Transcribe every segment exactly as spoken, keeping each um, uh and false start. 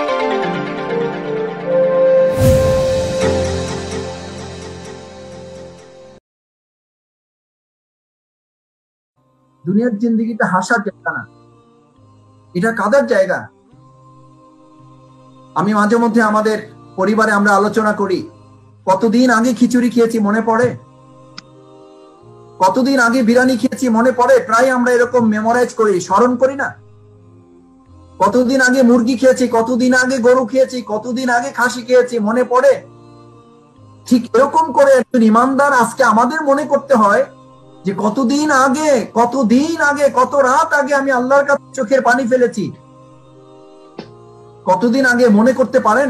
দুনিয়ার জিন্দেগিটা হাসার জায়গা না, এটা কাদার জায়গা। আমি মাঝে মধ্যে আমাদের পরিবারে আমরা আলোচনা করি, কতদিন আগে খিচুড়ি খেয়েছি মনে পড়ে, কতদিন আগে বিরিয়ানি খেয়েছি মনে পড়ে। প্রায় আমরা এরকম মেমোরাইজ করি, স্মরণ করি না? কতদিন আগে মুরগি খেয়েছি, কতদিন আগে গরু খেয়েছি, কতদিন আগে খাসি খেয়েছি মনে পড়ে। ঠিক এরকম করে একজন ইমানদার আজকে আমাদের মনে করতে হয় যে কতদিন আগে, কতদিন আগে, কত রাত আগে আমি আল্লাহর কাছে চোখের পানি ফেলেছি। কতদিন আগে মনে করতে পারেন?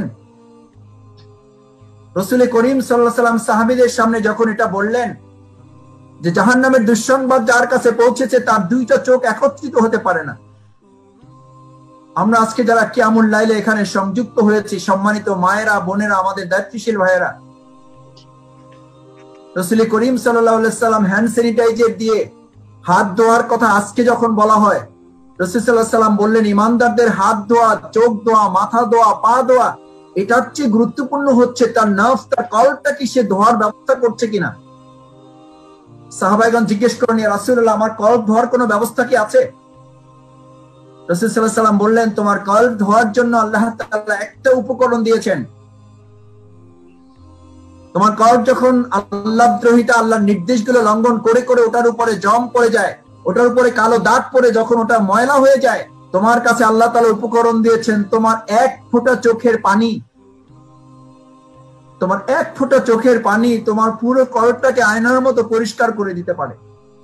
রাসূল করিম সাল্লাল্লাহু আলাইহি ওয়াসাল্লাম সাহাবীদের সামনে যখন এটা বললেন যে জাহান্নামের দুঃসংবাদ যার কাছে পৌঁছেছে তার দুইটা চোখ একত্রিত হতে পারে না। আমরা আজকে যারা কিয়ামুল লাইলে এখানে সংযুক্ত হয়েছি, সম্মানিত মায়েরা, বোনেরা, আমাদের দায়িত্বশীল ভাইয়েরা, রাসূল করিম সাল্লাল্লাহু আলাইহি ওয়াসাল্লাম হ্যান্ড স্যানিটাইজার দিয়ে হাত ধোয়ার কথা আজকে যখন বলা হয়, রাসূল সাল্লাল্লাহু আলাইহি ওয়াসাল্লাম বললেন ইমানদারদের হাত ধোয়া, চোখ ধোয়া, মাথা ধোয়া, পা ধোয়া এটার চেয়ে গুরুত্বপূর্ণ হচ্ছে তার নাফস, তার কলবটা কি সে ধোয়ার ব্যবস্থা করছে কিনা। সাহাবাইগণ জিজ্ঞেস করেন, ইয়া রাসূলুল্লাহ, আমার কলব ধোয়ার কোনো ব্যবস্থা কি আছে? রাসূল সাল্লাল্লাহু আলাইহি ওয়াসাল্লাম বললেন, তোমার কলব ধোয়ার জন্য আল্লাহ তাআলা একটা উপকরণ দিয়েছেন। তোমার কলব যখন আল্লাহদ্রোহিতা, আল্লাহর নির্দেশগুলো লঙ্ঘন করে করে ওটার উপরে জম পড়ে যায়, ওটার উপরে কালো দাগ পড়ে যখন ওটা ময়লা হয়ে যায়, তোমার কাছে আল্লাহ তাআলা উপকরণ দিয়েছেন তোমার এক ফোঁটা চোখের পানি। তোমার এক ফোঁটা চোখের পানি তোমার পুরো কলবটাকে আয়নার মতো পরিষ্কার করে দিতে পারে।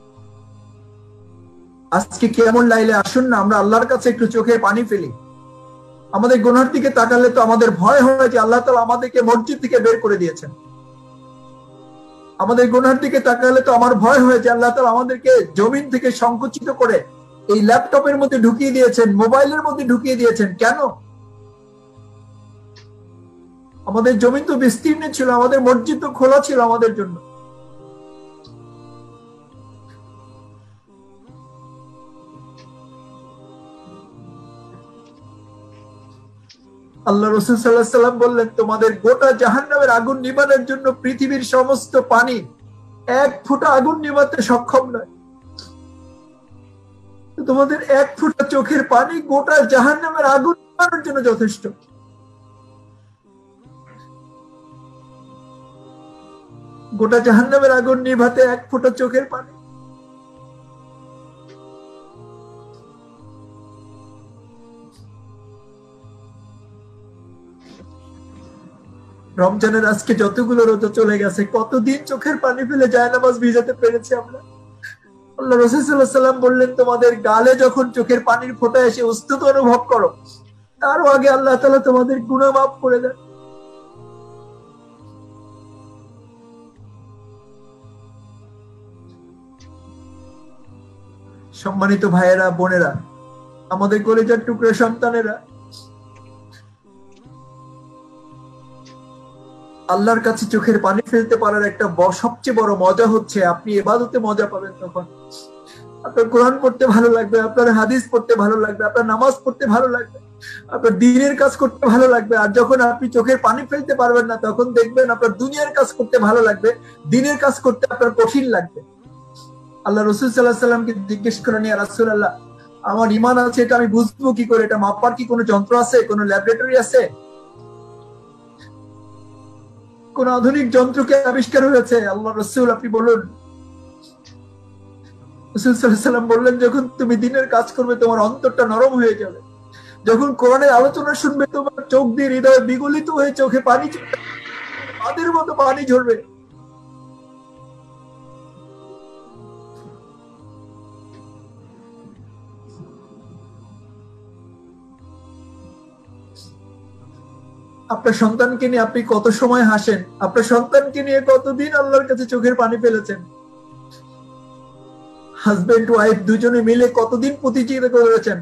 আজকে কিয়ামুল লাইলে আসুন না আমরা আল্লাহর কাছে একটু চোখের পানি ফেলি। আমাদের গুনার দিকে তাকালে তো আমাদের ভয় হয় যে আল্লাহ তাআলা আমাদেরকে মসজিদ থেকে বের করে দিয়েছেন। আমাদের গুনার দিকে তাকালে তো আমার ভয় হয় যে আল্লাহ তাআলা আমাদেরকে জমিন থেকে সংকুচিত করে এই ল্যাপটপের মধ্যে ঢুকিয়ে দিয়েছেন, মোবাইলের মধ্যে ঢুকিয়ে দিয়েছেন। কেন? আমাদের জমিন তো বিস্তীর্ণ ছিল, আমাদের মসজিদ তো খোলা ছিল আমাদের জন্য। আল্লাহ রাসূল সাল্লাল্লাহু আলাইহি ওয়াসাল্লাম বললেন, তোমাদের গোটা জাহান্নামের আগুন নিভানোর জন্য পৃথিবীর সমস্ত পানি এক ফোঁটা আগুন নিভাতে সক্ষম নয়। তোমাদের এক ফোঁটা চোখের পানি গোটা জাহান্নামের আগুন নিভানোর জন্য যথেষ্ট। গোটা জাহান্নামের আগুন নিভাতে এক ফোঁটা চোখের পানি। রমজানের আজকে যতগুলো রোজা চলে গেছে, কতদিন চোখের পানি ফেলে জায়নামাজ ভিজাতে পেরেছি আমরা। আল্লাহ রাসূল সাল্লাল্লাহু আলাইহি ওয়াসাল্লাম বললেন, তোমাদের গালে যখন চোখের পানির ফোঁটা এসে উস্তুত অনুভব করো, তারও আগে আল্লাহ তাআলা তোমাদের গুনাহ মাফ করে দেন। সম্মানিত ভাইয়েরা, বোনেরা, আমাদের কলেজের টুকরা সন্তানেরা, আল্লাহর কাছে চোখের পানি ফেলতে পারার একটা সবচেয়ে বড় মজা হচ্ছে আপনি ইবাদতে মজা পাবেন। তখন আপনার কোরআন পড়তে ভালো লাগবে, আপনার হাদিস পড়তে ভালো লাগবে, আপনার নামাজ পড়তে ভালো লাগবে, আপনার দ্বীনের কাজ করতে ভালো লাগবে। আর যখন আপনি চোখের পানি ফেলতে পারবেন না, তখন দেখবেন আপনার দুনিয়ার কাজ করতে ভালো লাগবে, দ্বীনের কাজ করতে আপনার কঠিন লাগবে। আল্লাহ রাসূল সাল্লাল্লাহু আলাইহি ওয়াসাল্লামকে জিজ্ঞেস করেন, ইয়া রাসূলুল্লাহ, আমার ঈমান আছে এটা আমি বুঝবো কি করে? এটা মাপার কি কোনো যন্ত্র আছে, কোনো ল্যাবরেটরি আছে, কোন আধুনিক যন্ত্রকে আবিষ্কার হয়েছে? আল্লাহ রাসূল আপনি বলুন। রাসূল সাল্লাল্লাহু আলাইহি ওয়াসাল্লাম বললেন, যখন তুমি দ্বীনের কাজ করবে তোমার অন্তরটা নরম হয়ে যাবে, যখন কোরআনের আলোচনা শুনবে তোমার চোখ দিয়ে হৃদয় বিগলিত হয়ে চোখে পানি ঝরবে, বাঁধের মতো পানি ঝরবে। আপনার সন্তানকে নিয়ে আপনি কত সময় হাসেন? আপনার সন্তানকে নিয়ে কতদিন আল্লাহর কাছে চোখের পানি ফেলেছেন? হাজবেন্ড ওয়াইফ দুজনে মিলে কতদিন প্রতিযোগিতা করেছেন?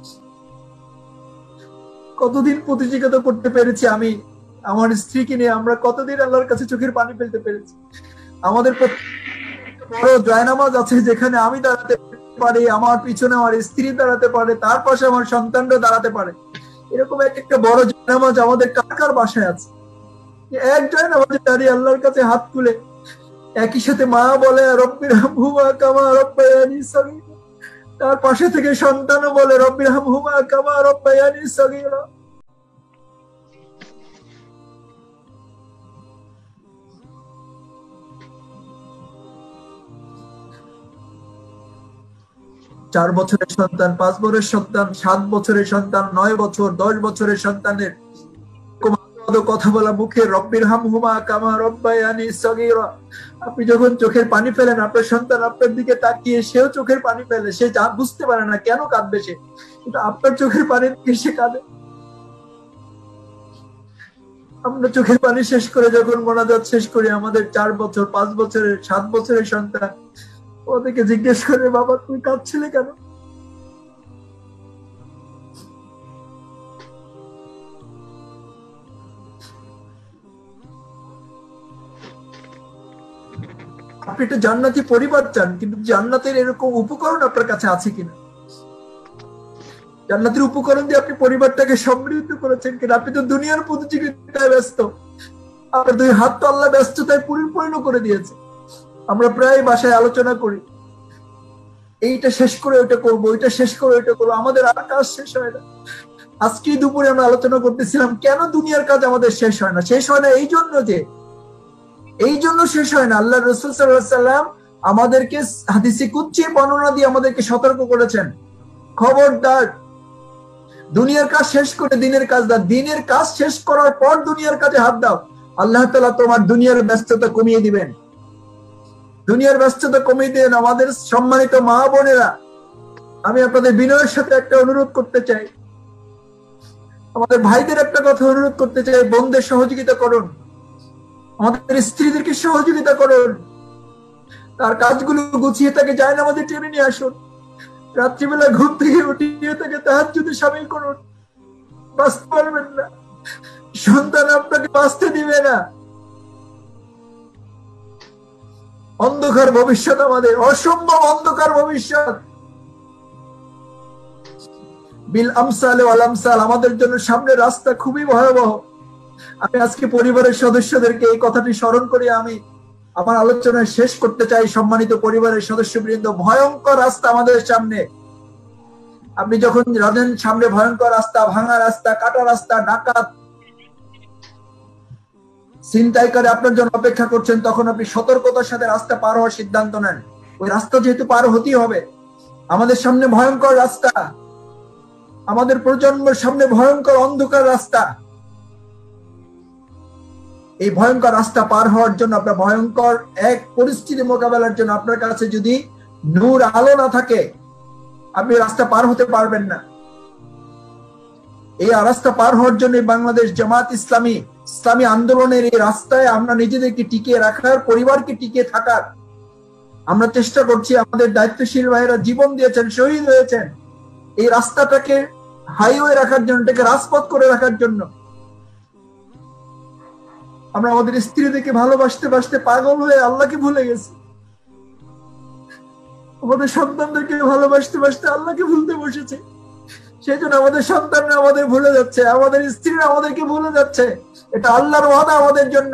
কতদিন প্রতিযোগিতা করতে পেরেছি আমি আমার স্ত্রীকে নিয়ে? আমরা কতদিন আল্লাহর কাছে চোখের পানি ফেলতে পেরেছি? আমাদের বড় জায়নামাজ আছে যেখানে আমি দাঁড়াতে পারি, আমার পিছনে আমার স্ত্রী দাঁড়াতে পারে, তার পাশে আমার সন্তানরা দাঁড়াতে পারে। এরকম এক একটা বড় জায়নামাজ আমাদের কার কার বাসায় আছে? এক জায়নামাজে দাঁড়িয়ে আল্লাহর কাছে হাত তুলে একই সাথে মা বলে রব্বির হামহুমা কামা রব্বায়ানি সগীরা, তার পাশে থেকে সন্তানও বলে রব্বির হামহুমা কামা রব্বায়ানি সগীরা। চার বছরের সন্তান, পাঁচ বছরের সন্তান, সাত বছরের সন্তান, নয় বছর, দশ বছরের সন্তানের কথা বলা মুখে রব্বির হামহুমা কামা রব্বায়ানি সগীরা। আপনি যখন চোখের পানি ফেলেন, আপনার সন্তান আপনার দিকে তাকিয়ে সেও চোখের পানি ফেলে, সে যা বুঝতে পারে না কেন কাঁদবে সে, কিন্তু আপনার চোখের পানি দিয়ে সে কাঁদে। আমরা চোখের পানি শেষ করে যখন মোনাজাত শেষ করি, আমাদের চার বছর, পাঁচ বছরের, সাত বছরের সন্তান ওদেরকে জিজ্ঞেস করে, বাবা তুমি কাঁদছিলে কেন? আপনি একটা জান্নাতি পরিবার চান, কিন্তু জান্নাতের এরকম উপকরণ আপনার কাছে আছে কিনা? জান্নাতের উপকরণ দিয়ে আপনি পরিবারটাকে সমৃদ্ধ করেছেন কিনা? আপনি তো দুনিয়ার প্রতিযোগিতায় ব্যস্ত, আপনার দুই হাত তো আল্লাহ ব্যস্ততায় পরিপূর্ণ করে দিয়েছে। আমরা প্রায় বাসায় আলোচনা করি, এইটা শেষ করে ওইটা করবো, ওইটা শেষ করে ওইটা করবো, আমাদের আর কাজ শেষ হয় না। আজকেই দুপুরে আমরা আলোচনা করতেছিলাম কেন দুনিয়ার কাজ আমাদের শেষ হয় না। শেষ হয় না এই জন্য যে এই জন্য শেষ হয় না, আল্লাহ রাসূল সাল্লাল্লাহু আলাইহি ওয়াসাল্লাম আমাদেরকে হাদিসে কুদসি বর্ণনা দিয়ে আমাদেরকে সতর্ক করেছেন, খবরদার দুনিয়ার কাজ শেষ করে দিনের কাজ দাও, দিনের কাজ শেষ করার পর দুনিয়ার কাজে হাত দাও, আল্লাহ তাআলা তোমার দুনিয়ার ব্যস্ততা কমিয়ে দিবেন। দুনিয়ার ব্যস্ততা কমিয়ে দিবেন। আমাদের সম্মানিত মা বোনেরা, আমি আপনাদের বিনয়ের সাথে একটা অনুরোধ করতে চাই, আমাদের ভাইদের একটা কথা অনুরোধ করতে চাই, বোনদের সহযোগিতা করুন, আমাদের স্ত্রীদেরকে সহযোগিতা করুন, তার কাজগুলো গুছিয়ে তাকে জায়নামাজে টেনে নিয়ে আসুন, রাত্রিবেলা ঘুম থেকে উঠিয়ে তাকে তাহাজ্জুদে শামিল করুন। বাঁচতে পারবেন না, সন্তান আপনাকে বাঁচতে দিবে না। অন্ধকার ভবিষ্যৎ, আমাদের অসম্ভব অন্ধকার ভবিষ্যৎ। বিল আমসাল ওয়াল আমসাল, আমাদের জন্য সামনে রাস্তা খুবই ভয়াবহ। আমি আজকে পরিবারের সদস্যদেরকে এই কথাটি স্মরণ করে আমি আমার আলোচনা শেষ করতে চাই। সম্মানিত পরিবারের সদস্যবৃন্দ, ভয়ঙ্কর রাস্তা আমাদের সামনে। আপনি যখন জানেন সামনে ভয়ঙ্কর রাস্তা, ভাঙা রাস্তা, কাটা রাস্তা, ডাকাত ছিনতাইকারী আপনার জন্য অপেক্ষা করছেন, তখন আপনি সতর্কতার সাথে রাস্তা পার হওয়ার সিদ্ধান্ত নেন। ওই রাস্তা যেহেতু পার হতেই হবে, আমাদের সামনে ভয়ঙ্কর রাস্তা, আমাদের প্রজন্মের সামনে ভয়ঙ্কর অন্ধকার রাস্তা। এই ভয়ঙ্কর রাস্তা পার হওয়ার জন্য, আপনার ভয়ঙ্কর এক পরিস্থিতি মোকাবেলার জন্য আপনার কাছে যদি নূর আলো না থাকে, আপনি রাস্তা পার হতে পারবেন না। এই রাস্তা পার হওয়ার জন্য বাংলাদেশ জামাত ইসলামী ইসলামী আন্দোলনের এই রাস্তায় আমরা নিজেদেরকে টিকিয়ে রাখার, পরিবারকে টিকিয়ে থাকার আমরা চেষ্টা করছি। আমাদের দায়িত্বশীল ভাইয়েরা জীবন দিয়েছেন, শহীদ হয়েছেন এই রাস্তাটাকে হাইওয়ে রাখার জন্য, এটাকে রাজপথ করে রাখার জন্য। আমরা আমাদের স্ত্রীদেরকে ভালোবাসতে বাসতে পাগল হয়ে আল্লাহকে ভুলে গেছি, আমাদের সন্তানদেরকে ভালোবাসতে বাসতে আল্লাহকে ভুলতে বসেছে। সেই জন্য আমাদের সন্তানরা আমাদের ভুলে যাচ্ছে, আমাদের স্ত্রীরা আমাদেরকে ভুলে যাচ্ছে। এটা আল্লাহর ওয়াদা আমাদের জন্য।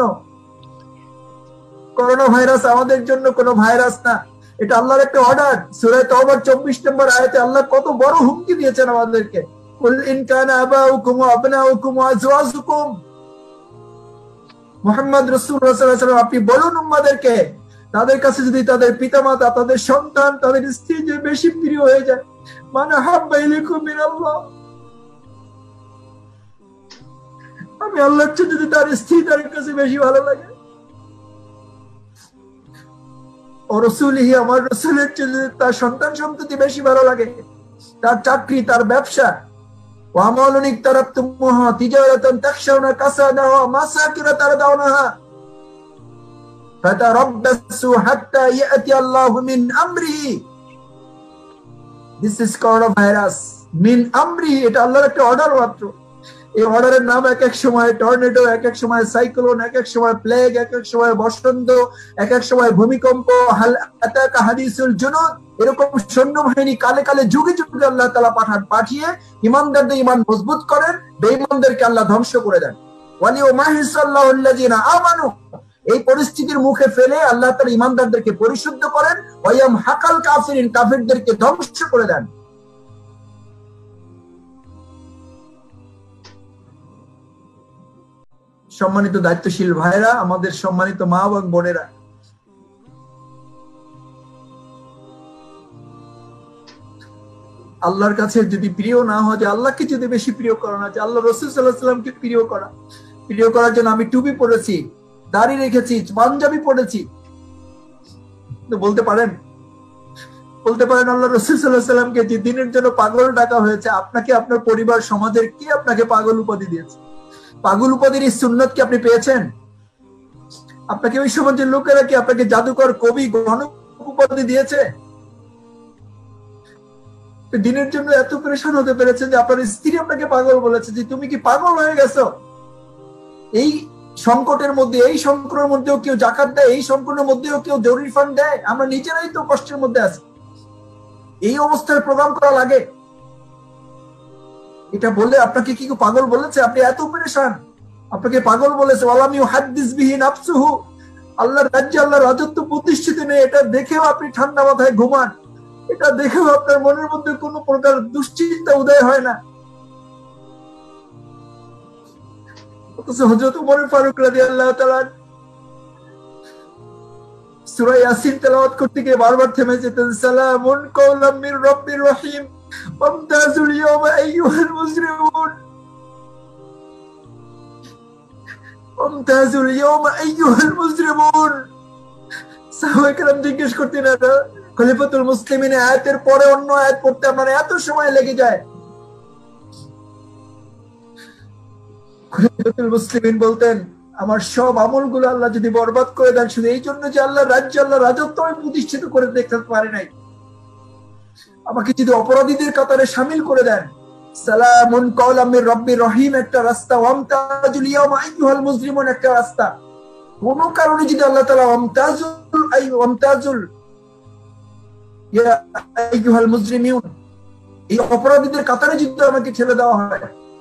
করোনা ভাইরাস আমাদের জন্য কোনো ভাইরাস না, এটা আল্লাহর একটা অর্ডার। সূরা তাওবার চব্বিশ নম্বর আয়াতে আল্লাহ কত বড় হুমকি দিয়েছেন আমাদেরকে, কুল ইন কানা আবাউকুম ওয়া আবনাউকুম ওয়া আজওয়াজুকুম। মুহাম্মদ রাসূলুল্লাহ সাল্লাল্লাহু আলাইহি ওয়াসাল্লাম, আপনি বলুন উম্মতদেরকে, তাদের কাছে যদি তাদের পিতামাতা, তাদের সন্তান, তাদের স্ত্রী যে বেশি প্রিয় হয়ে যায়, মান আহাব্বা ইলাইকুম মিনাল্লাহ, আমি আল্লাহর চেয়ে যদি তার স্ত্রী তার কাছে বেশি ভালো লাগে, ও রাসূলিহি, আমার রাসূলের চেয়ে যদি তার সন্তান সন্ততি বেশি ভালো লাগে, তার চাকরি, তার ব্যবসা, ওয়া আমালুন ইকতারাবতুমুহা তিজারাতান তাখশাউনা কাসাদাহা মাসাকিন তারদাউনাহা ফাতারাব্বাসু হাত্তা ইয়াতি আল্লাহু মিন আমরিহি। দিস ইজ করোনা ভাইরাস মিন আমরিহি, এটা আল্লাহর একটা অর্ডার মাত্র। এই অর্ডারের নাম এক এক সময় টর্নেডো, এক এক সময় সাইক্লোন, এক এক সময় প্লেগ, এক এক সময় বসন্ত, এক এক সময় ভূমিকম্প, হাদিসুল জুনুদ, এরকম সৈন্যবাহিনী কালে কালে যুগে যুগে আল্লাহ তাআলা পাঠান, পাঠিয়ে ইমানদারদের ইমান মজবুত করেন, বেঈমানদেরকে আল্লাহ ধ্বংস করে দেন। ওয়ালিউমাহিসাল্লাহু আল্লাযিনা আমানু, এই পরিস্থিতির মুখে ফেলে আল্লাহ তাআলা ইমানদারদেরকে পরিশুদ্ধ করেন, ওয়ায়াম হাকাল কাফিরিন, কাফিরদেরকে ধ্বংস করে দেন। সম্মানিত দায়িত্বশীল ভাইরা, আমাদের সম্মানিত মা এবং বোনেরা, আল্লাহর কাছে যদি প্রিয় না হয়, যে আল্লাহকে যদি বেশি প্রিয় করা না, যে আল্লাহ রাসূল সাল্লাল্লাহু আলাইহি ওয়াসাল্লামকে প্রিয় করা, প্রিয় করার জন্য আমি টুপি পরেছি, দাড়ি রেখেছি, পাঞ্জাবি পরেছি, তো বলতে পারেন বলতে পারেন আল্লাহ রাসূল সাল্লাল্লাহু আলাইহি ওয়াসাল্লামকে যে দিনের জন্য পাগল ডাকা হয়েছে, আপনাকে আপনার পরিবার সমাজের কে আপনাকে পাগল উপাধি দিয়েছে? পাগল উপাধির এই সুন্নাত কি আপনি পেয়েছেন? আপনাকে ওই সমাজের লোকেরা কি আপনাকে জাদুকর, কবি, গণক উপাধি দিয়েছে? দিনের জন্য এত পরেশান হতে পেরেছেন যে আপনার স্ত্রী আপনাকে পাগল বলেছে, যে তুমি কি পাগল হয়ে গেছো? এই সংকটের মধ্যে, এই সংকটের মধ্যেও কেউ যাকাত দেয়, এই সংকটের মধ্যেও কেউ জরুরি ফান্ড দেয়? আমরা নিজেরাই তো কষ্টের মধ্যে আছি। এই অবস্থায় প্রোগ্রাম করা লাগে, এটা বললে আপনাকে কি কেউ পাগল বলেছে? আপনি এত পরেশান, আপনাকে পাগল বলেছে। ওয়ালাম ইউহাদ্দিস বিহি নাফসুহু, আল্লাহর রাজ্যে আল্লাহর রাজত্ব প্রতিষ্ঠিত নেই, এটা দেখেও আপনি ঠান্ডা মাথায় ঘুমান, এটা দেখেও আপনার মনের মধ্যে কোনো প্রকার দুশ্চিন্তা উদয় হয় না। অথচ হযরত ওমর ফারুক রাদিয়াল্লাহু তাআলা সূরা ইয়াসিন তেলাওয়াত করতে গিয়ে বারবার থেমে যেতেন, সালামুন কাওলাম মির রাব্বির রহিম ওয়ামতাজুল ইয়াওমা আইয়ুহাল মুজরিমুন, ওয়ামতাজুল ইয়াওমা আইয়ুহাল মুজরিমুন। সাহাবায়ে কেরাম জিজ্ঞেস করতেন, না খলিফাতুল মুসলিমিন আয়াতের পরে অন্য আয়াত পড়তে আপনার এত সময় লেগে যায়? খলিফাতুল মুসলিমিন বলতেন, আমার সব আমলগুলো আল্লাহ যদি বরবাদ করে দেন শুধু এই জন্য যে আল্লাহ রাজ্য, আল্লাহ রাজত্ব আমি প্রতিষ্ঠিত করে দেখতে পারি নাই, আমাকে যদি অপরাধীদের কাতারে শামিল করে দেন, সালামুন কাওলাম মির রাব্বির রহিম একটা রাস্তা, ওয়ামতাজুল ইয়াওমা আইয়ুহাল মুজরিমুন একটা রাস্তা, কোন কারণে যদি আল্লাহ তাআলা ওয়ামতাজুল আই ওয়ামতাজুল ইয়া আইয়ুহাল মুজরিমুন এই অপরাধীদের কাতারে যদি আমাকে ঠেলে দেওয়া হয়,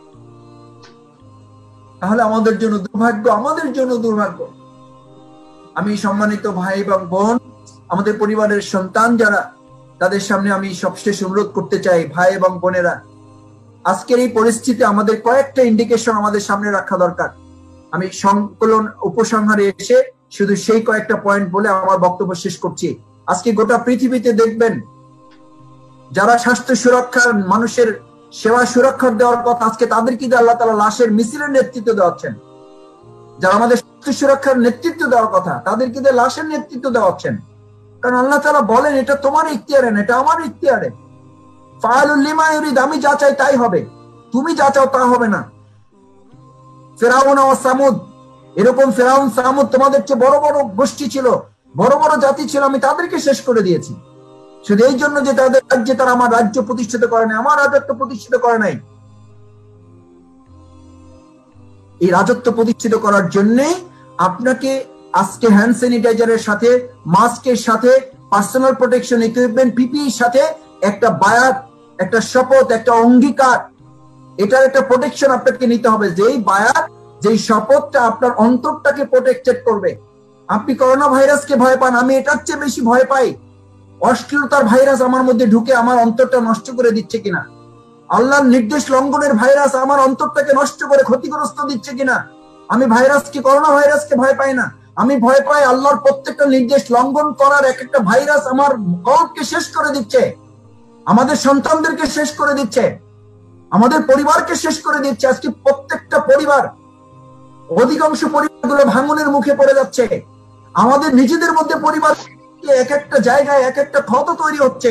তাহলে আমাদের জন্য দুর্ভাগ্য, আমাদের জন্য দুর্ভাগ্য। আমি সম্মানিত ভাই এবং বোন, আমাদের পরিবারের সন্তান যারা, তাদের সামনে আমি সবশেষ অনুরোধ করতে চাই, ভাই এবং বোনেরা, আজকের এই পরিস্থিতি আমাদের কয়েকটা ইন্ডিকেশন আমাদের সামনে রাখা দরকার। আমি সংকলন উপসংহারে এসে শুধু সেই কয়েকটা পয়েন্ট বলে আমার বক্তব্য শেষ করছি। আজকে গোটা পৃথিবীতে দেখবেন যারা স্বাস্থ্য সুরক্ষার, মানুষের সেবা সুরক্ষা দেওয়ার কথা, আজকে তাদেরকে আল্লাহ তাআলা লাশের মিছিলের নেতৃত্ব দেওয়াচ্ছেন। যারা আমাদের স্বাস্থ্য সুরক্ষার নেতৃত্ব দেওয়ার কথা, তাদেরকে লাশের নেতৃত্ব দেওয়াচ্ছেন। কারণ আল্লাহ তাআলা বলেন, এটা তোমার ইখতিয়ারে না, এটা আমার ইখতিয়ারে। ফাআলুল লিমা ইউরিদ, আমি যা চাই তাই হবে, তুমি যা চাও তা হবে না। ফিরআউন ও সামুদ, এরকম ফিরআউন সামুদ তোমাদের চেয়ে বড় বড় গোষ্ঠী ছিল, বড় বড় জাতি ছিল, আমি তাদেরকে শেষ করে দিয়েছি শুধু এই জন্য যে তাদের রাজ্যে তারা আমার রাজ্য প্রতিষ্ঠিত করে নাই, আমার রাজত্ব প্রতিষ্ঠিত করে নাই। এই রাজত্ব প্রতিষ্ঠিত করার জন্য আপনাকে আজকে হ্যান্ড স্যানিটাইজারের সাথে, মাস্কের সাথে, পার্সোনাল প্রোটেকশন ইকুইপমেন্ট পিপিইর সাথে একটা বায়াত, একটা শপথ, একটা অঙ্গীকার, এটার একটা প্রোটেকশন আপনাকে নিতে হবে। যেই বায়াত, যেই শপথটা আপনার অন্তরটাকে প্রোটেক্টেড করবে। আপনি করোনা ভাইরাসকে ভয় পান, আমি এটার চেয়ে বেশি ভয় পাই অশ্লীলতার ভাইরাস আমার মধ্যে ঢুকে আমার অন্তরটা নষ্ট করে দিচ্ছে কিনা, আল্লাহর নির্দেশ লঙ্ঘনের ভাইরাস আমার অন্তরটাকে নষ্ট করে ক্ষতিগ্রস্ত দিচ্ছে কিনা। আমি ভাইরাসকে, করোনা ভাইরাসকে ভয় পাই না, আমি ভয় পাই আল্লাহর প্রত্যেকটা নির্দেশ লঙ্ঘন করার এক একটা ভাইরাস আমার কলবকে শেষ করে দিচ্ছে, আমাদের সন্তানদেরকে শেষ করে দিচ্ছে, আমাদের পরিবারকে শেষ করে দিচ্ছে। আজকে প্রত্যেকটা পরিবার, অধিকাংশ পরিবারগুলো ভাঙনের মুখে পড়ে যাচ্ছে। আমাদের নিজেদের মধ্যে পরিবার এক একটা জায়গায় এক একটা ক্ষত তৈরি হচ্ছে।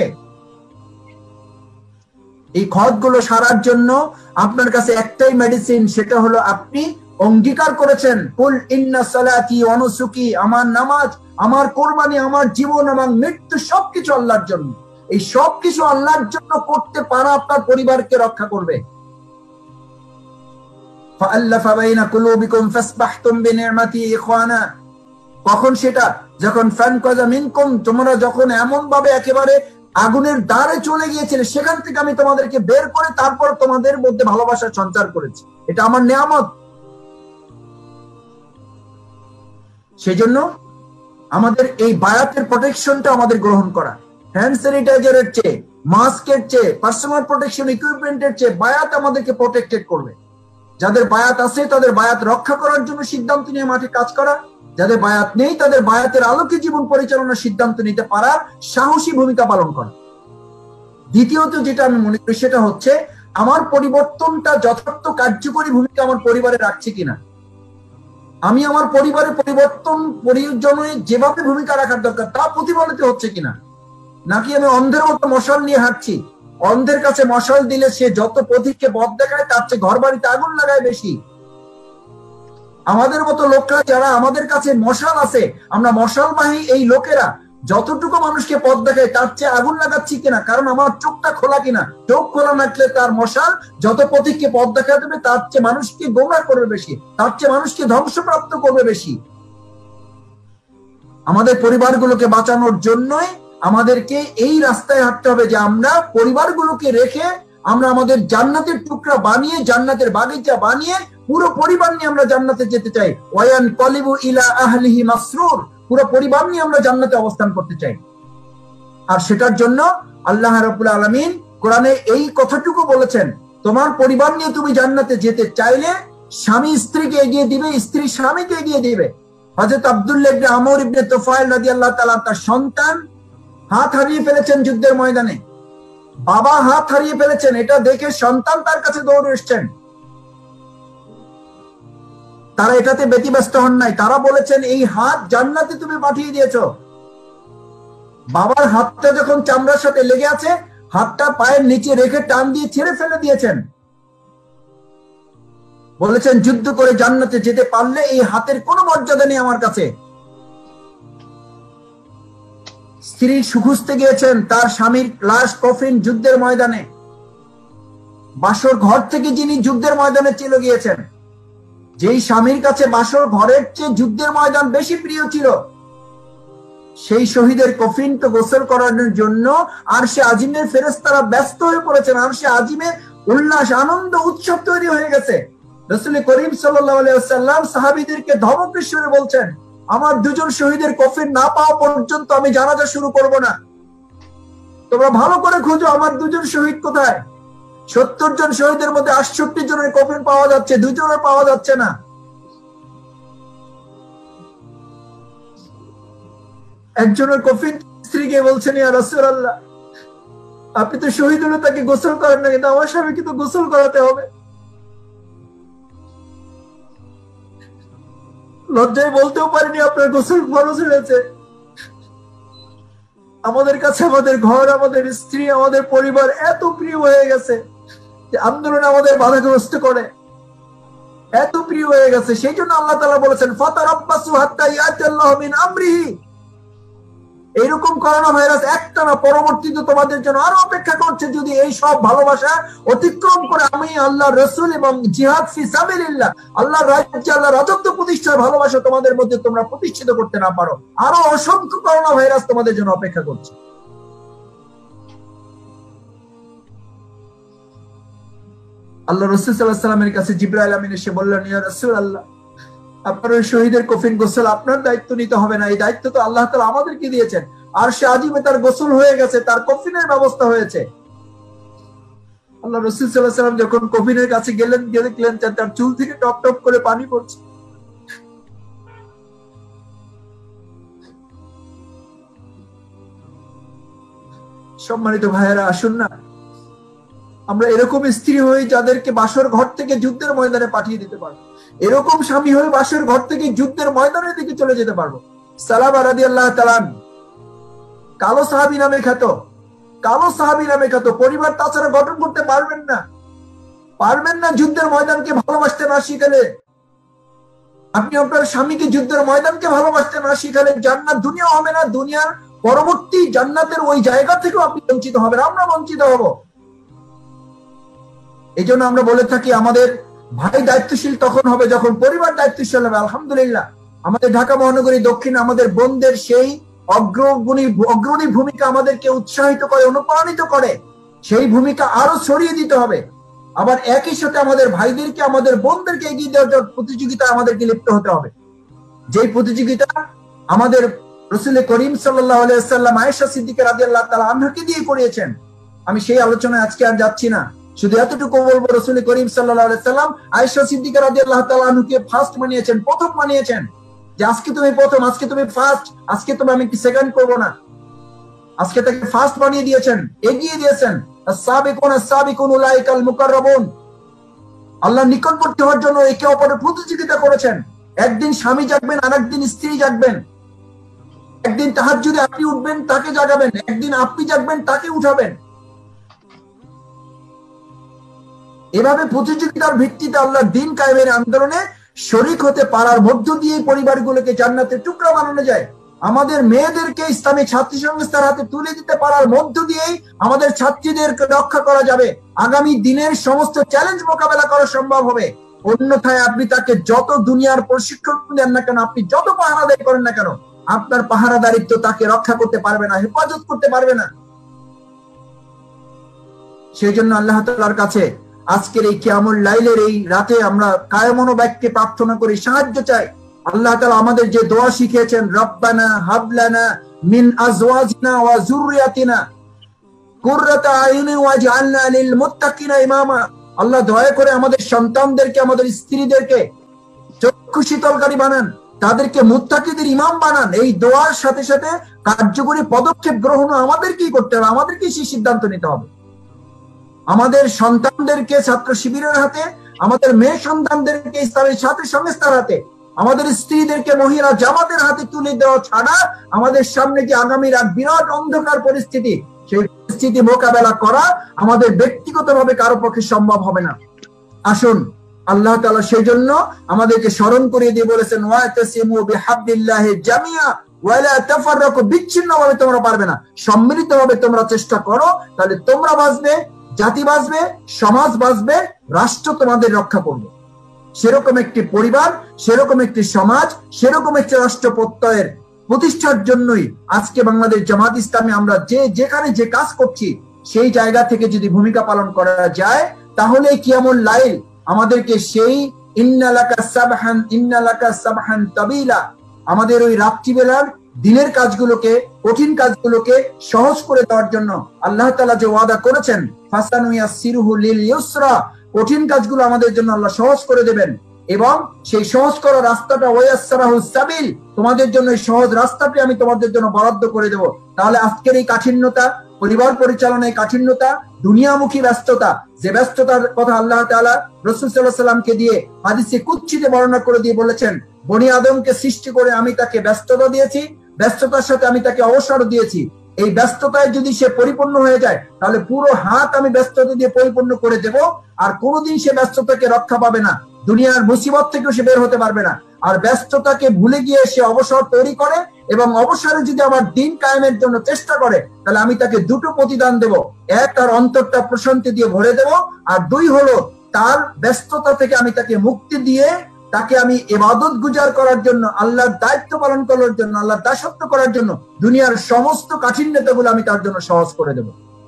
এই ক্ষতগুলো সারার জন্য আপনার কাছে একটাই মেডিসিন, সেটা হলো আপনি অঙ্গীকার করেছেন, কুল ইন্না সালাতি ওয়া নুসুকি, আমার নামাজ, আমার কোরবানি, আমার জীবন এবং মৃত্যু সবকিছু আল্লাহর জন্য। এই সবকিছু আল্লাহর জন্য করতে পারা আপনার পরিবারকে রক্ষা করবে। ফাআল্লাফা বাইনা কুলুবিকুম ফাসবাহতুম বিনি'মাতি ইখওয়ানা। কখন সেটা? যখন ফানকাযা মিনকুম, তোমরা যখন এমন ভাবে একেবারে আগুনের দ্বারে চলে গিয়েছিলে, সেখান থেকে আমি তোমাদেরকে বের করে তারপর তোমাদের মধ্যে ভালোবাসার সঞ্চার করেছি। এটা আমার নিয়ামত। সেই জন্য আমাদের এই বায়াতের প্রোটেকশনটা আমাদের গ্রহণ করা, হ্যান্ড স্যানিটাইজারের চেয়ে, মাস্কের চেয়ে, পার্সোনাল প্রোটেকশন ইকুইপমেন্টের চেয়ে বায়াত আমাদেরকে প্রোটেক্টেড করবে। যাদের বায়াত আছে তাদের বায়াত রক্ষা করার জন্য সিদ্ধান্ত নিয়ে মাঠে কাজ করা, যাদের বায়াত নেই তাদের বায়াতের আলোকে জীবন পরিচালনার সিদ্ধান্ত নিতে পারার সাহসী ভূমিকা পালন করা। দ্বিতীয়ত যেটা আমি মনে করি সেটা হচ্ছে আমার পরিবর্তনটা যথার্থ কার্যকরী ভূমিকা আমার পরিবারে রাখছে কিনা। আমি আমার পরিবারে পরিবর্তন প্রয়োজনে যেভাবে ভূমিকা রাখার দরকার তা প্রতিফলিত হচ্ছে কিনা, নাকি আমি অন্ধের মতো মশাল নিয়ে হাঁটছি। অন্ধের কাছে মশাল দিলে সে যত পথিককে পথ দেখায় তার চেয়ে ঘর বাড়িতে আগুন লাগায় বেশি। আমাদের মতো লোকরা যারা আমাদের কাছে মশাল আছে, আমরা মশালবাহী এই লোকেরা যতটুকু মানুষকে পথ দেখায় তার চেয়ে আগুন লাগাচ্ছি কিনা, কারণ আমার চোখটা খোলা কিনা। চোখ খোলা থাকলে তার মশাল যত পথিককে পথ দেখা দেবে তার চেয়ে মানুষকে গোমরাহ করবে বেশি, তার চেয়ে মানুষকে ধ্বংসপ্রাপ্ত করবে বেশি। আমাদের পরিবারগুলোকে বাঁচানোর জন্যই আমাদেরকে এই রাস্তায় হাঁটতে হবে যে আমরা পরিবারগুলোকে রেখে আমরা আমাদের জান্নাতের টুকরা বানিয়ে, জান্নাতের বাগিচা বানিয়ে পুরো পরিবার নিয়ে আমরা জান্নাতে যেতে চাই। ওয়ায়ান কলিবু ইলা আহলিহি মাসরুর, পুরো পরিবার নিয়ে আমরা জান্নাতে অবস্থান করতে চাই। আর সেটার জন্য আল্লাহ রাব্বুল আলামিন কোরআনে এই কথাটুকু বলেছেন, তোমার পরিবার নিয়ে তুমি জান্নাতে যেতে চাইলে স্বামী স্ত্রীকে এগিয়ে দিবে, স্ত্রী স্বামীকে এগিয়ে দিবে। হযরত আব্দুল্লাহ ইবনে আমর ইবনে তুফাইল রাদিয়াল্লাহু তাআলা তার সন্তান হাত হারিয়ে ফেলেছেন যুদ্ধের ময়দানে, বাবা হাত হারিয়ে ফেলেছেন, এটা দেখে সন্তান তার কাছে দৌড়ে এসেছেন। তারা এটাতে ব্যতিব্যস্ত হন নাই, তারা বলেছেন এই হাত জান্নাতে তুমি পাঠিয়ে দিয়েছো। বাবার হাতটা যখন চামড়ার সাথে লেগে আছে, হাতটা পায়ের নিচে রেখে টান দিয়ে ছেড়ে ফেলে দিয়েছেন। বলেছেন যুদ্ধ করে জান্নাতে যেতে পারলে এই হাতের কোনো মর্যাদা নেই আমার কাছে। স্ত্রী সুখুঁজতে গিয়েছেন তার স্বামীর লাশ কফিন যুদ্ধের ময়দানে, বাসর ঘর থেকে যিনি যুদ্ধের ময়দানে চলে গিয়েছেন, যেই স্বামীর কাছে বাসর ঘরের চেয়ে যুদ্ধের ময়দান বেশি প্রিয় ছিল, সেই শহীদের কফিন তো গোসল করানোর জন্য আরশে আজিমের ফেরেশতারা ব্যস্ত হয়ে পড়েছেন। আরশে আজিমে উল্লাস, আনন্দ, উৎসব তৈরি হয়ে গেছে। রাসূল করিম সাল্লাল্লাহু আলাইহি ওয়াসাল্লাম সাহাবীদেরকে ধমকের সুরে বলছেন, আমার দুজন শহীদের কফিন না পাওয়া পর্যন্ত আমি জানাজা শুরু করব না। তোমরা ভালো করে খুঁজো আমার দুজন শহীদ কোথায়। সত্তর জন শহীদের মধ্যে আটষট্টি জনের কফিন পাওয়া যাচ্ছে, দুজনের পাওয়া যাচ্ছে না। একজনের কফিন স্ত্রীকে বলছেন, ইয়া রাসূলুল্লাহ, আপনি তো শহীদ হলে তাকে গোসল করেন না, কিন্তু আমার স্বামীকে তো গোসল করাতে হবে। লজ্জায় বলতেও পারিনি আপনার গোসল ফরজ হয়েছে। আমাদের কাছে আমাদের ঘর, আমাদের স্ত্রী, আমাদের পরিবার এত প্রিয় হয়ে গেছে যে আন্দোলন আমাদের বাধাগ্রস্ত করে, এত প্রিয় হয়ে গেছে। সেই জন্য আল্লাহ তাআলা বলেছেন ফাতারাব্বাসু হাত্তা ইয়াতিয়াল্লাহু মিন আমরিহি। এইরকম করোনা ভাইরাস একটা না, পরবর্তীতে তোমাদের জন্য আরো অপেক্ষা করছে যদি এই সব ভালোবাসা অতিক্রম করে আমি আল্লাহ রাসূল এবং জিহাদ ফি সাবিলিল্লাহ, আল্লাহর রাজ্যে আল্লাহর রাজত্ব প্রতিষ্ঠার ভালোবাসা তোমাদের মধ্যে তোমরা প্রতিষ্ঠিত করতে না পারো। আরো অসংখ্য করোনা ভাইরাস তোমাদের জন্য অপেক্ষা করছে। আল্লাহ রাসূল সাল্লাল্লাহু আলাইহি ওয়াসাল্লামের কাছে জিবরাইল আমিন এসে বললেন, ইয়া রাসূলুল্লাহ, আপনার ওই শহীদের কফিন গোসল আপনার দায়িত্ব নিতে হবে না, এই দায়িত্ব তো আল্লাহ তাআলা আমাদেরকে দিয়েছেন। আর সে আজিমে তার গোসল হয়ে গেছে, তার কফিনের ব্যবস্থা হয়েছে। আল্লাহ রাসূল সাল্লাল্লাহু আলাইহি ওয়াসাল্লাম যখন কফিনের কাছে গেলেন, গিয়ে দেখলেন তার চুল থেকে টপ টপ করে পানি পড়ছে। সম্মানিত ভাইয়েরা, আসুন না আমরা এরকম স্ত্রী হই যাদেরকে বাসর ঘর থেকে যুদ্ধের ময়দানে পাঠিয়ে দিতে পারবো, এরকম স্বামী হয়ে বাসর ঘর থেকে যুদ্ধের ময়দানের দিকে চলে যেতে পারবো। সালাবা রাদিয়াল্লাহু তাআলা কালো সাহাবী নামে খ্যাত, কালো সাহাবী নামে খ্যাত, পরিবার তাছাড়া গঠন করতে পারবেন না, পারবেন না যুদ্ধের ময়দানকে ভালোবাসতে না শিখালে। আপনি আপনার স্বামীকে যুদ্ধের ময়দানকে ভালোবাসতে না শিখালে জান্নাত দুনিয়া হবে না, দুনিয়ার পরবর্তী জান্নাতের ওই জায়গা থেকেও আপনি বঞ্চিত হবেন, আমরা বঞ্চিত হব। এই জন্য আমরা বলে থাকি আমাদের ভাই দায়িত্বশীল তখন হবে যখন পরিবার দায়িত্বশীল হবে। আলহামদুলিল্লাহ আমাদের ঢাকা মহানগরী দক্ষিণ আমাদের বোনদের সেই অগ্রগণী অগ্রণী ভূমিকা আমাদেরকে উৎসাহিত করে, অনুপ্রাণিত করে। সেই ভূমিকা আরো ছড়িয়ে দিতে হবে। আবার একই সাথে আমাদের ভাইদেরকে আমাদের বোনদেরকে এগিয়ে দেওয়ার প্রতিযোগিতা আমাদেরকে লিপ্ত হতে হবে। যেই প্রতিযোগিতা আমাদের রাসূল করিম সাল্লাল্লাহু আলাইহি ওয়াসাল্লাম আয়েশা সিদ্দিকা রাদিয়াল্লাহু তাআলা আনহাকে দিয়ে করিয়েছেন। আমি সেই আলোচনায় আজকে আর যাচ্ছি না, শুধু এতটুকু বলবো রাসূল করিম সাল্লাল্লাহু আলাইহি ওয়াসাল্লাম আয়েশা সিদ্দিকা রাদিয়াল্লাহু তাআলা আনহাকে ফার্স্ট বানিয়েছেন, প্রথম বানিয়েছেন, যে আজকে তুমি প্রথম, আজকে তুমি ফার্স্ট, আজকে তুমি আমি কি সেকেন্ড করব না, আজকে তাকে ফার্স্ট বানিয়ে দিয়েছেন, এগিয়ে দিয়েছেন। আস-সাবিকুন আস-সাবিকুন উলাইকাল মুকাররাবুন, আল্লাহর নিকটবর্তী হওয়ার জন্য একে অপরের প্রতিযোগিতা করেছেন। একদিন স্বামী জাগবেন, আরেকদিন স্ত্রী জাগবেন। একদিন তাহাজ্জুদে আপনি উঠবেন, তাকে জাগাবেন, একদিন আপনি জাগবেন, তাকে উঠাবেন। এভাবে প্রতিযোগিতার ভিত্তিতে আল্লাহর দ্বীন কায়েমের আন্দোলনে শরীক হতে পারার মধ্য দিয়ে পরিবারগুলোকে জান্নাতের টুকরা বানানো যায়। আমাদের মেয়েদেরকে ইসলামী ছাত্রী সংস্থার হাতে তুলে দিতে পারার মধ্য দিয়েই আমাদের ছাত্রীদেরকে রক্ষা করা যাবে। আগামী দিনের সমস্ত চ্যালেঞ্জ মোকাবেলা করা সম্ভব হবে। অন্যথায় আপনি তাকে যত দুনিয়ার প্রশিক্ষণ দেন না কেন, আপনি যত পাহারাদারি করেন না কেন, আপনার পাহারাদারিত্ব তাকে রক্ষা করতে পারবে না, হেফাজত করতে পারবে না। সেই জন্য আল্লাহ তাআলার কাছে আজকের এই কিয়ামুল লাইলের এই রাতে আমরা কায়মন বাক্যে প্রার্থনা করি, সাহায্য চাই। আল্লাহ তাআলা আমাদের যে দোয়া শিখিয়েছেন, রব্বানা হাবলানা মিন আজওয়াজিনা ওয়া যুররিয়াতিনা কুররাতা আয়ুনি ওয়াজআলনা লিল মুত্তাকিনা ইমামা। আল্লাহ দয়া করে আমাদের সন্তানদেরকে, আমাদের স্ত্রীদেরকে চক্ষু শীতলকারী বানান, তাদেরকে মুত্তাকিদের ইমাম বানান। এই দোয়ার সাথে সাথে কার্যকরী পদক্ষেপ গ্রহণ আমাদেরকেই করতে হবে, আমাদেরকেই সেই সিদ্ধান্ত নিতে হবে। আমাদের সন্তানদেরকে ছাত্র শিবিরের হাতে, আমাদের মেয়ে সন্তানদেরকে ইসলামী ছাত্র সংস্থার হাতে, আমাদের স্ত্রীদেরকে মহিলা জামাতের হাতে তুলে দেওয়া ছাড়া আমাদের সামনে যে আগামীর এক বিরাট অন্ধকার পরিস্থিতি, সেই পরিস্থিতি মোকাবেলা করা আমাদের ব্যক্তিগতভাবে কারো পক্ষে সম্ভব হবে না। আসুন আল্লাহ তাআলা সেই জন্য আমাদেরকে স্মরণ করিয়ে দিয়ে বলেছেন, ওয়াতাসিমু বিহাবলিল্লাহি জামিয়া ওয়া লা তাফাররাকু, বিচ্ছিন্নভাবে তোমরা পারবে না, সম্মিলিতভাবে তোমরা চেষ্টা করো, তাহলে তোমরা বাঁচবে, জাতি বাঁচবে, সমাজ বাঁচবে, রাষ্ট্র তোমাদের রক্ষা করবে। সেরকম একটি পরিবার, সেরকম একটি সমাজ, সেরকম একটি রাষ্ট্র প্রত্যয়ের প্রতিষ্ঠার জন্যই আজকে বাংলাদেশ জামাত ইসলামী আমরা যে যেখানে যে কাজ করছি, সেই জায়গা থেকে যদি ভূমিকা পালন করা যায়, তাহলে কিয়ামুল লাইল আমাদেরকে সেই ইন্নালাকা সাবহান ইন্নালাকা সাবহান তাবিলা, আমাদের ওই রাত্রিবেলার দিনের কাজগুলোকে, কঠিন কাজগুলোকে সহজ করে দেওয়ার জন্য আল্লাহ তাআলা যে ওয়াদা করেছেন, ফাসানুয়াসসিরুহু লিল ইউসরা, কঠিন কাজগুলো আমাদের জন্য আল্লাহ সহজ করে দেবেন। এবং সেই সহজ করা রাস্তাটা ওয়ায়াসসারাহুস সাবিল, তোমাদের জন্য এই সহজ রাস্তাটি আমি তোমাদের জন্য বরাদ্দ করে দেব। তাহলে আজকের এই কাঠিন্যতা, পরিবার পরিচালনায় কাঠিন্যতা, দুনিয়ামুখী ব্যস্ততা, যে ব্যস্ততার কথা আল্লাহ তাআলা রাসূল সাল্লাল্লাহু আলাইহি ওয়াসাল্লামকে দিয়ে হাদিসে কুদসিতে বর্ণনা করে দিয়ে বলেছেন, বনি আদমকে সৃষ্টি করে আমি তাকে ব্যস্ততা দিয়েছি, ব্যস্ততার সাথে আমি তাকে অবসর দিয়েছি। এই ব্যস্ততায় যদি সে পরিপূর্ণ হয়ে যায়, তাহলে পুরো হাত আমি ব্যস্ততা দিয়ে পরিপূর্ণ করে দেব, আর কোনোদিন সে ব্যস্ততাকে রক্ষা পাবে না, দুনিয়ার মুসিবত থেকেও সে বের হতে পারবে না। আর ব্যস্ততাকে ভুলে গিয়ে সে অবসর তৈরি করে, এবং অবসরে যদি আমার দিন কায়েমের জন্য চেষ্টা করে, তাহলে আমি তাকে দুটো প্রতিদান দেব। এক, তার অন্তরটা প্রশান্তি দিয়ে ভরে দেব, আর দুই হলো তার ব্যস্ততা থেকে আমি তাকে মুক্তি দিয়ে তাকে আমি ইবাদত গুজার করার জন্য, আল্লাহর দায়িত্ব পালন করার জন্য, আল্লাহর দাসত্ব করার জন্য দুনিয়ার সমস্ত কাঠিন্যতাগুলো আমি তার জন্য সহজ করে দেব।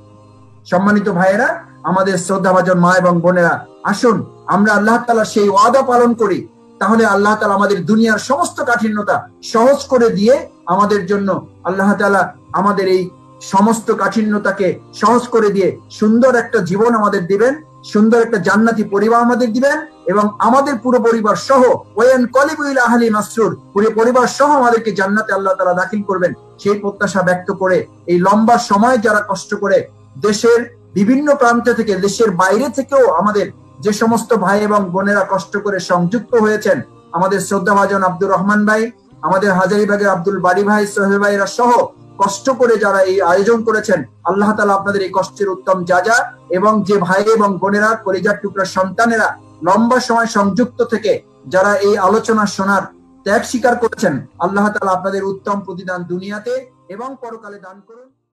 সম্মানিত ভাইয়েরা, আমাদের শ্রদ্ধাভাজন মা এবং বোনেরা, আসুন আমরা আল্লাহ তাআলা সেই ওয়াদা পালন করি। তাহলে আল্লাহ তাআলা আমাদের দুনিয়ার সমস্ত কাঠিন্যতা সহজ করে দিয়ে আমাদের জন্য আল্লাহ তাআলা আমাদের এই সমস্ত কাঠিন্যতাকে সহজ করে দিয়ে সুন্দর একটা জীবন আমাদের দিবেন, সুন্দর একটা জান্নাতি পরিবার আমাদের দিবেন, এবং আমাদের পুরো পরিবার সহ ওয়ান কলিবু ইলা আহলি মাসরুর, পুরো পরিবার সহ আমাদেরকে জান্নাতে আল্লাহ তাআলা দাখিল করবেন, সেই প্রত্যাশা ব্যক্ত করে এই লম্বা সময় যারা কষ্ট করে দেশের বিভিন্ন প্রান্ত থেকে, দেশের বাইরে থেকেও আমাদের যে সমস্ত ভাই এবং বোনেরা কষ্ট করে সংযুক্ত হয়েছেন, আমাদের শ্রদ্ধাভাজন আব্দুর রহমান ভাই, আমাদের হাজারীবাগের আব্দুল বাড়ি ভাই, সোহেল ভাইরা সহ কষ্ট করে যারা এই আয়োজন করেছেন, আল্লাহ তাআলা আপনাদের এই কষ্টের উত্তম যাজা, এবং যে ভাই এবং বোনেরা, কলিজার টুকরা সন্তানেরা লম্বা সময় সংযুক্ত থেকে যারা এই আলোচনা শোনার ত্যাগ স্বীকার করেছেন, আল্লাহ তাআলা আপনাদের উত্তম প্রতিদান দুনিয়াতে এবং পরকালে দান করুন।